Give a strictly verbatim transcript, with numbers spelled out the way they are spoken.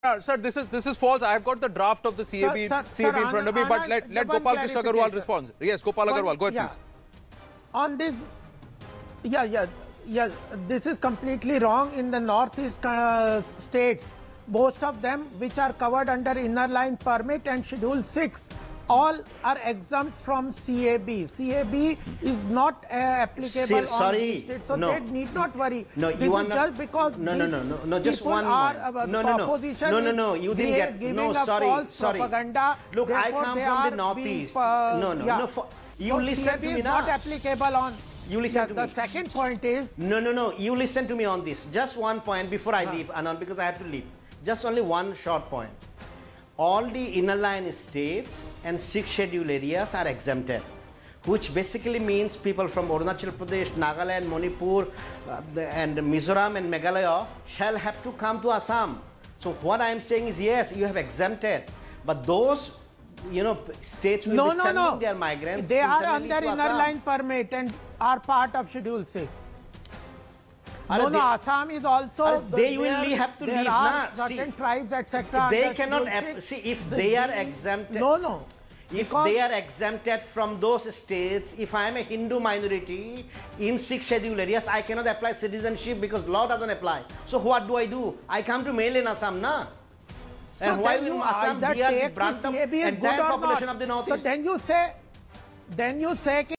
Uh, sir, this is this is false. I have got the draft of the C A B, sir, C A B sir, in front of me, Anna, but Anna, let, let one Gopal Krishna Agarwal respond. Yes, Gopal one, Agarwal, go ahead, yeah. please. On this, yeah, yeah, yeah, this is completely wrong. In the northeast uh, states, most of them which are covered under inner line permit and schedule six, all are exempt from C A B. C A B is not uh, applicable See, on sorry, these states, so no. they need not worry. No, this you is want just because no, no, no, no, no, just one are, more. Uh, no, no, no, opposition no, no, no, you didn't get. giving No, a sorry, false sorry. propaganda. Look, I Therefore, come they from the are northeast. Being, uh, no, no, yeah. no. For, you so listen C A B to me is now. not applicable on. You listen yeah, to the me. The second point is. No, no, no. You listen to me on this. Just one point before I huh. leave, Anand, because I have to leave. Just only one short point. All the inner line states and six scheduled areas are exempted, which basically means people from Arunachal Pradesh, Nagaland, Manipur, uh, and Mizoram and Meghalaya shall have to come to Assam. So what I am saying is, yes, you have exempted, but those, you know, states will no, be no, sending no. their migrants. They are under to inner Assam. line permit and are part of schedule six. Are no, they, no, Assam is also. are The, they will there, have to there leave. Are Nah, certain see, tribes, et cetera. They cannot see if the, they are exempted. No, no. If they are exempted from those states, if I am a Hindu minority in six scheduled areas, I cannot apply citizenship because law doesn't apply. So what do I do? I come to mainland Assam, na? So and why will Assam be the brunt of entire population of the northeast? So then you say, then you say.